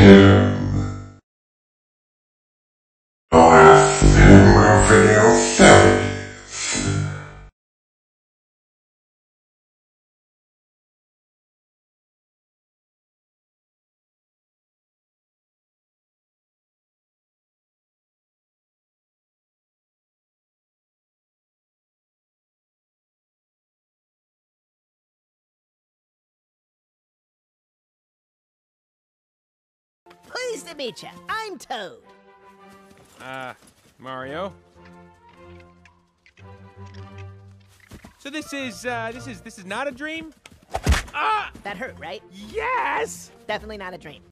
him. I've been moving your face. Pleased to meet you. I'm Toad. Mario. So this is not a dream? That hurt, right? Yes! Definitely not a dream.